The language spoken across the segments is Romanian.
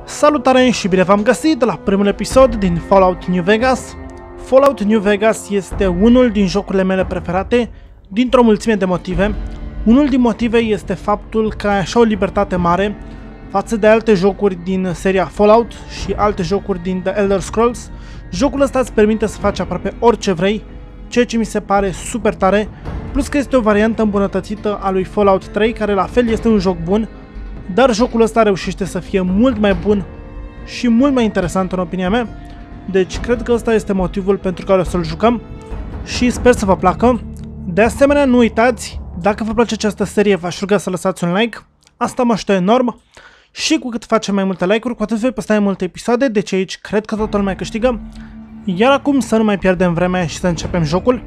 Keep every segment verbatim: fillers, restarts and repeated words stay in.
Salutare și bine v-am găsit la primul episod din Fallout New Vegas. Fallout New Vegas este unul din jocurile mele preferate dintr-o mulțime de motive. Unul din motive este faptul că ai așa o libertate mare față de alte jocuri din seria Fallout și alte jocuri din The Elder Scrolls. Jocul ăsta îți permite să faci aproape orice vrei, ceea ce mi se pare super tare, plus că este o variantă îmbunătățită a lui Fallout trei, care la fel este un joc bun, dar jocul ăsta reușește să fie mult mai bun și mult mai interesant în opinia mea. Deci cred că ăsta este motivul pentru care o să-l jucăm și sper să vă placă. De asemenea, nu uitați, dacă vă place această serie, v-aș ruga să lăsați un like. Asta mă ajută enorm și cu cât facem mai multe like-uri, cu atât voi posta mai multe episoade, deci aici cred că toată lumea câștigă. Iar acum să nu mai pierdem vremea și să începem jocul.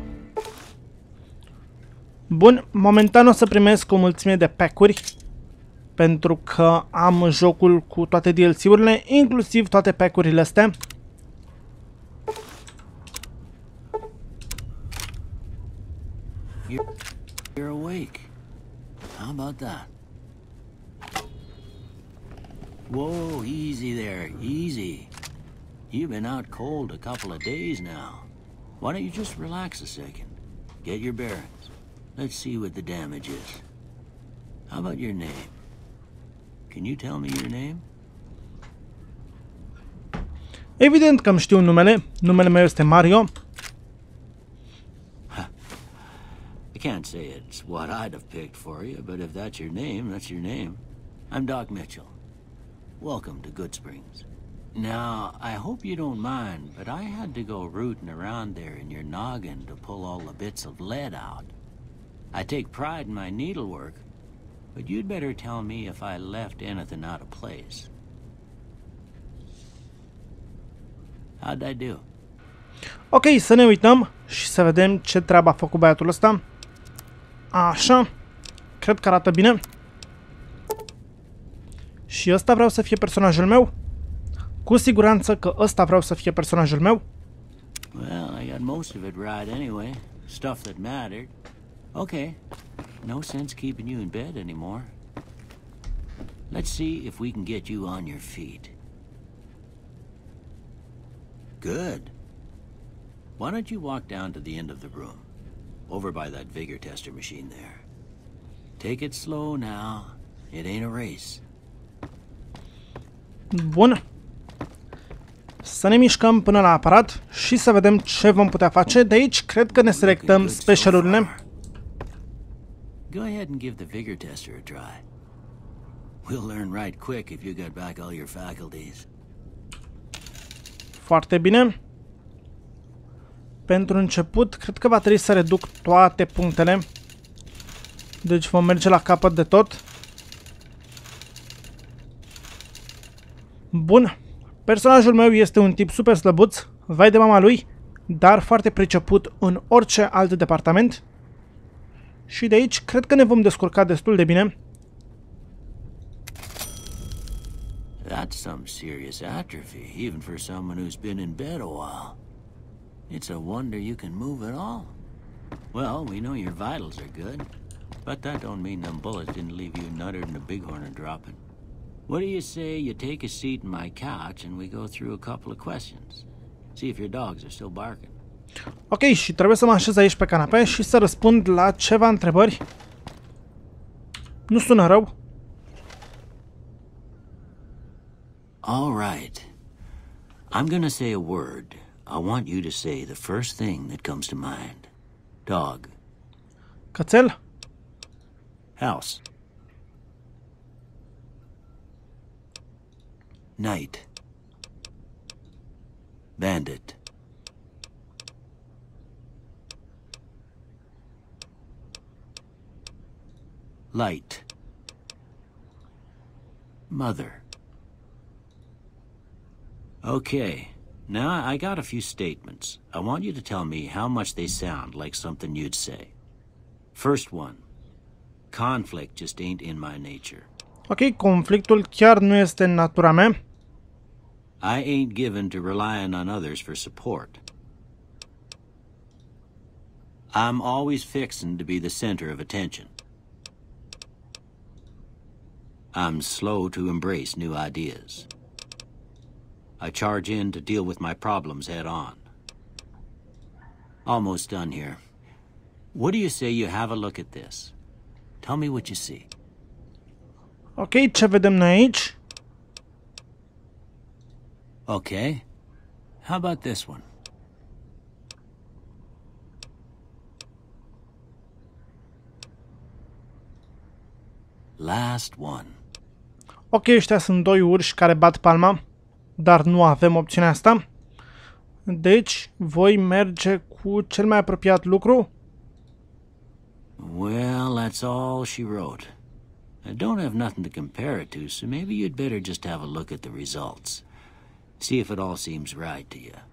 Bun, momentan o să primesc o mulțime de pack-uri, pentru că am jocul cu toate D L C-urile, inclusiv toate pack-urile astea. You're awake. How about that? Whoa, easy there, easy. You've been out cold a couple of days now. Why don't you just relax a second? Get your bearings. Let's see what the damage is. How about your name? Can you tell me your name? Evident că îmi știu numele. Numele meu este Mario. I can't say it's what I'd have picked for you, but if that's your name, that's your name. I'm Doc Mitchell. Welcome to Goodsprings. Now, I hope you don't mind, but I had to go rooting around there in your noggin to pull all the bits of lead out. I take pride in my needlework, but you'd better tell me if I left anything out of place. How'd I do? Ok, să ne uităm și să vedem ce treabă a făcut băiatul ăsta. Așa, cred că arată bine. Și ăsta vreau să fie personajul meu. Cu siguranță că ăsta vreau să fie personajul meu. Well, I got most of it right anyway. Stuff that mattered. Okay. No sense keeping you in bed anymore. Let's see if we can get you on your feet. Good. Why don't you walk down to the end of the room? Over by that vigor tester machine there. Take it slow now. It ain't a race. Bun. Să ne mișcăm până la aparat și să vedem ce vom putea face. De aici cred că ne selectăm specialurile. Go ahead and give the vigor tester a try. We'll learn right quick if you get back all your faculties. Foarte bine. Pentru început, cred că va trebui să reduc toate punctele. Deci vom merge la capăt de tot. Bun. Personajul meu este un tip super slăbuț, vai de mama lui, dar foarte priceput în orice alt departament. Și de aici cred că ne vom descurca destul de bine. That's some serious atrophy, even for someone who's been in bed a while. It's a wonder you can move at all. Well, we know your vitals are good, but that don't mean them bullets didn't leave you nuttered and a bighorn are dropping. What do you say you take a seat in my couch and we go through a couple of questions? See if your dogs are still barking. Ok, și trebuie să mă așez aici pe canapea și să răspund la ceva întrebări. Nu sună rău. All right. I'm gonna say a word. I want you to say the first thing that comes to mind. Dog. Cățel. House. Night. Bandit. Light. Mother. Okay, now I got a few statements. I want you to tell me how much they sound like something you'd say. First one. Conflict just ain't in my nature. Ok, conflictul chiar nu este în natura mea. I ain't given to relying on others for support. I'm always fixing to be the center of attention. I'm slow to embrace new ideas. I charge in to deal with my problems head on. Almost done here. What do you say you have a look at this? Tell me what you see. Ok, ce vedem noi aici? Okay. How about this one? Last one. Ok, ăștia sunt doi urși care bat palma, dar nu avem opțiunea asta. Deci, voi merge cu cel mai apropiat lucru. Well, that's all she wrote. I don't have nothing to compare it to, so maybe you'd better just have a look at the results. See if it all seems right to you.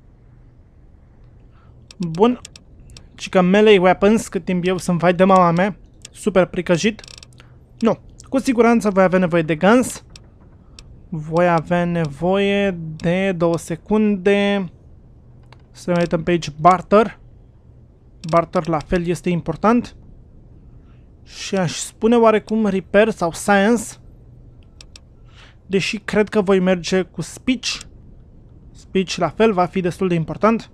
Bun. Și că melee weapons, cât timp eu sunt vai de mama mea, super pricăjit. Nu. Cu siguranță voi avea nevoie de guns. Voi avea nevoie de două secunde. Să ne uităm pe aici. Barter. Barter la fel este important. Și aș spune oarecum repair sau science. Deși cred că voi merge cu speech. Speech la fel va fi destul de important.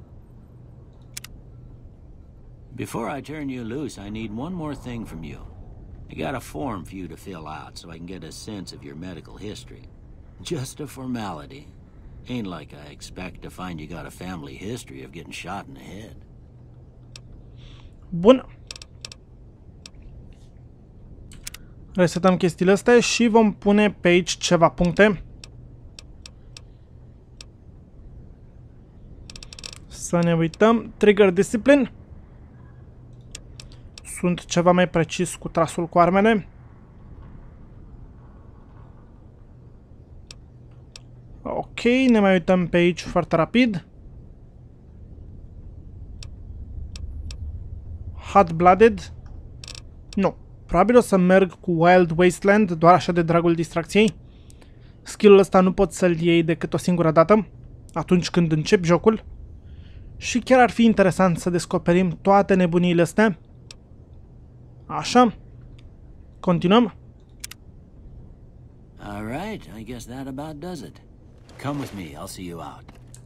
Before I turn you loose, I need one more thing from you. I got a form for you to fill out so I can get a sense of your medical history. Just a formality. Ain't like I expect to find you got a family history of getting shot in the head. Bun. Resetăm chestiile astea și vom pune pe aici ceva puncte. Să ne uităm. Trigger discipline. Sunt ceva mai precis cu trasul cu armele. Ok, ne mai uităm pe aici foarte rapid. Hot-blooded. Nu. Probabil o să merg cu Wild Wasteland, doar așa de dragul distracției. Skill-ul ăsta nu poți să-l iei decât o singură dată, atunci când începi jocul. Și chiar ar fi interesant să descoperim toate nebuniile astea. Așa. Continuăm. All right, I guess that about does it. Come with me, I'll see you out.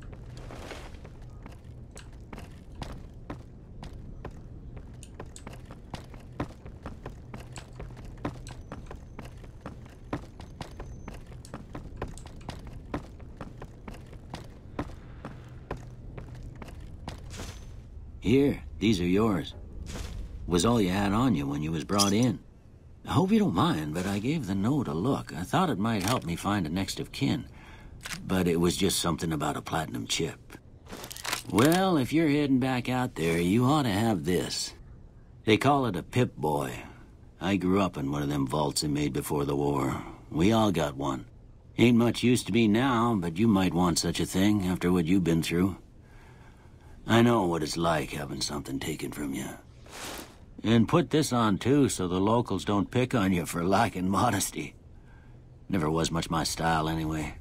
Here, these are yours. Was all you had on you when you was brought in. I hope you don't mind, but I gave the note a look. I thought it might help me find a next of kin. But it was just something about a platinum chip. Well, if you're heading back out there, you ought to have this. They call it a Pip-Boy. I grew up in one of them vaults they made before the war. We all got one. Ain't much use to me now, but you might want such a thing after what you've been through. I know what it's like having something taken from you. And put this on too, so the locals don't pick on you for lacking modesty. Never was much my style anyway.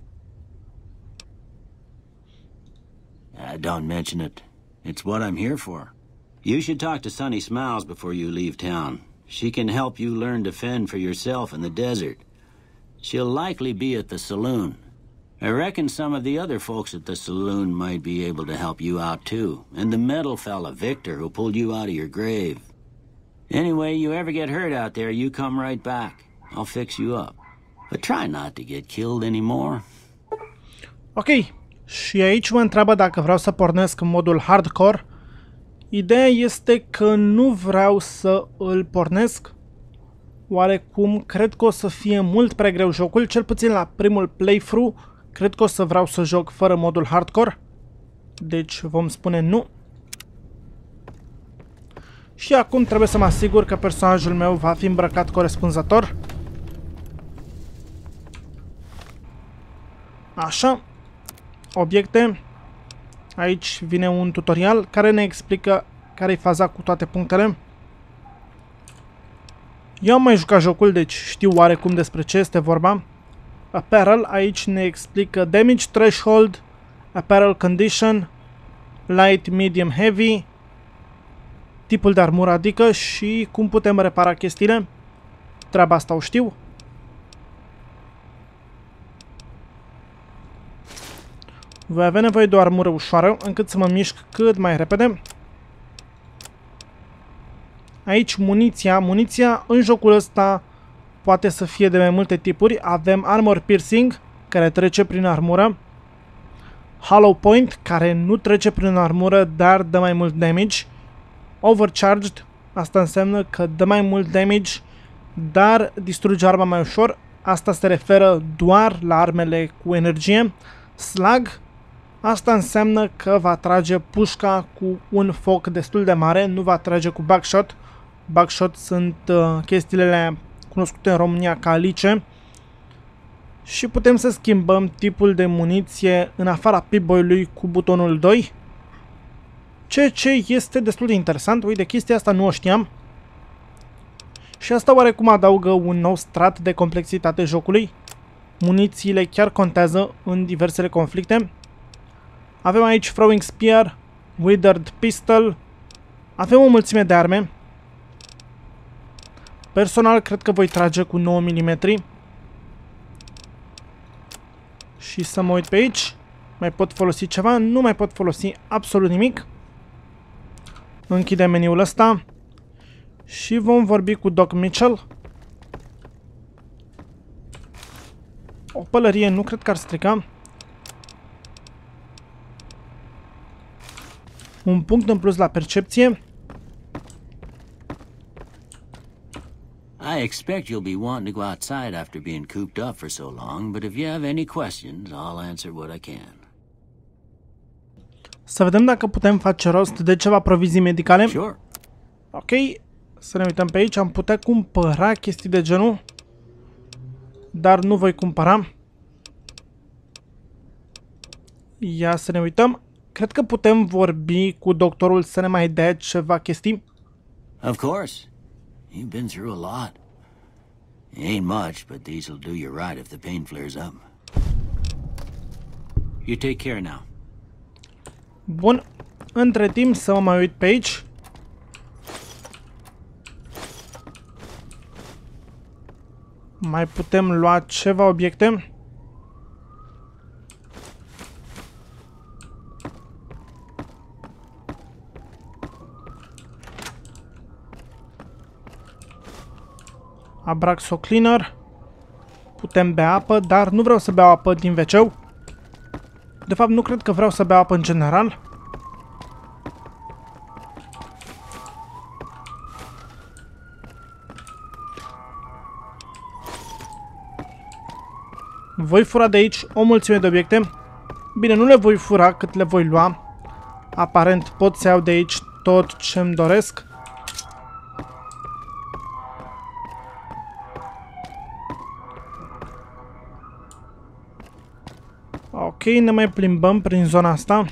Uh, don't mention it. It's what I'm here for. You should talk to Sunny Smiles before you leave town. She can help you learn to fend for yourself in the desert. She'll likely be at the saloon. I reckon some of the other folks at the saloon might be able to help you out too. And the metal fella, Victor, who pulled you out of your grave. Anyway, you ever get hurt out there, you come right back. I'll fix you up. But try not to get killed anymore. Ok. Și aici mă întreabă dacă vreau să pornesc în modul hardcore. Ideea este că nu vreau să îl pornesc. Oarecum, cred că o să fie mult prea greu jocul, cel puțin la primul playthrough. Cred că o să vreau să joc fără modul hardcore. Deci vom spune nu. Și acum trebuie să mă asigur că personajul meu va fi îmbrăcat corespunzător. Așa. Obiecte. Aici vine un tutorial care ne explică care e faza cu toate punctele. Eu am mai jucat jocul, deci știu oarecum despre ce este vorba. Apparel, aici ne explică damage threshold, apparel condition, light, medium, heavy, tipul de armură adică și cum putem repara chestiile. Treaba asta o știu. Voi avea nevoie de o armură ușoară, încât să mă mișc cât mai repede. Aici muniția. Muniția în jocul ăsta poate să fie de mai multe tipuri. Avem Armor Piercing, care trece prin armură. Hollow Point, care nu trece prin armură, dar dă mai mult damage. Overcharged, asta înseamnă că dă mai mult damage, dar distruge arma mai ușor. Asta se referă doar la armele cu energie. Slug, asta înseamnă că va trage pușca cu un foc destul de mare, nu va trage cu Buckshot. Buckshot sunt uh, chestiile cunoscute în România ca alice. Și putem să schimbăm tipul de muniție în afara Pip-Boy-ului cu butonul doi. Ceea ce este destul de interesant. Uite, chestia asta nu o știam. Și asta oarecum adaugă un nou strat de complexitate jocului. Munițiile chiar contează în diversele conflicte. Avem aici Throwing Spear, Withered Pistol. Avem o mulțime de arme. Personal, cred că voi trage cu nouă milimetri. Și să mă uit pe aici. Mai pot folosi ceva? Nu mai pot folosi absolut nimic. Închidem meniul ăsta. Și vom vorbi cu Doc Mitchell. O pălărie nu cred că ar strica. Un punct în plus la percepție. I expect you'll be wanting to go outside after being cooped up for so long, but if you have any questions, I'll answer what I can. Să vedem dacă putem face rost de ceva provizii medicale. Sure. Ok, să ne uităm pe aici. Am putea cumpăra chestii de genul, dar nu voi cumpăra. Ia să ne uităm. Cred că putem vorbi cu doctorul să ne mai dea ceva chestii. Of course. You've been through a lot. It ain't much, but these'll do you right if the pain flares up. You take care now. Bun. Între timp să mă mai uit pe aici. Mai putem lua ceva obiecte. Abraxo Cleaner. Putem bea apă, dar nu vreau să beau apă din ve ce-ul. De fapt, nu cred că vreau să beau apă în general. Voi fura de aici o mulțime de obiecte. Bine, nu le voi fura cât le voi lua. Aparent pot să iau de aici tot ce-mi doresc. Ok, ne mai plimbăm prin zona asta.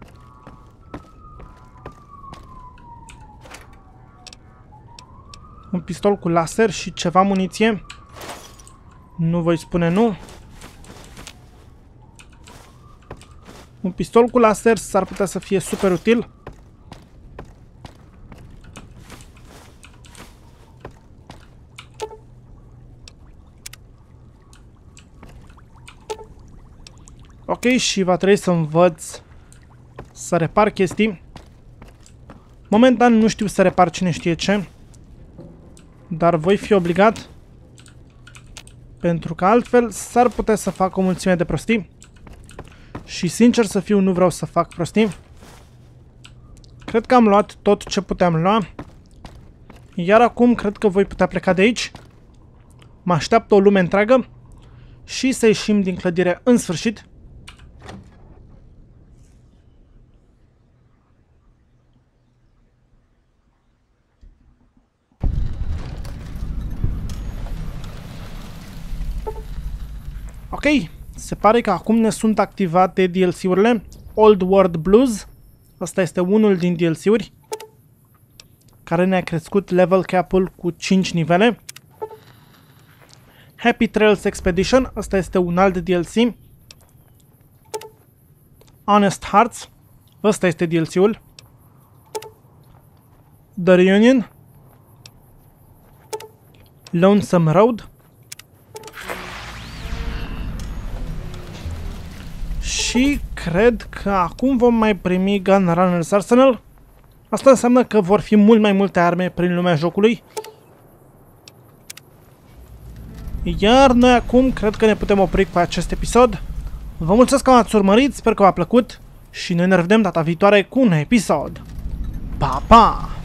Un pistol cu laser și ceva muniție. Nu voi spune nu. Un pistol cu laser s-ar putea să fie super util. Ok, și va trebui să învăț să repar chestii. Momentan nu știu să repar cine știe ce, dar voi fi obligat, pentru că altfel s-ar putea să fac o mulțime de prostii. Și sincer să fiu, nu vreau să fac prostii. Cred că am luat tot ce puteam lua. Iar acum cred că voi putea pleca de aici. Mă așteaptă o lume întreagă și să ieșim din clădire în sfârșit. Ok, se pare că acum ne sunt activate D L C-urile. Old World Blues, ăsta este unul din D L C-uri, care ne-a crescut level cap-ul cu cinci nivele. Happy Trails Expedition, ăsta este un alt D L C. Honest Hearts, ăsta este D L C-ul. The Reunion, Lonesome Road Și cred că acum vom mai primi Gunrunner's Arsenal. Asta înseamnă că vor fi mult mai multe arme prin lumea jocului. Iar noi acum cred că ne putem opri cu acest episod. Vă mulțumesc că m-ați urmărit, sper că v-a plăcut și noi ne revedem data viitoare cu un episod. Pa, pa!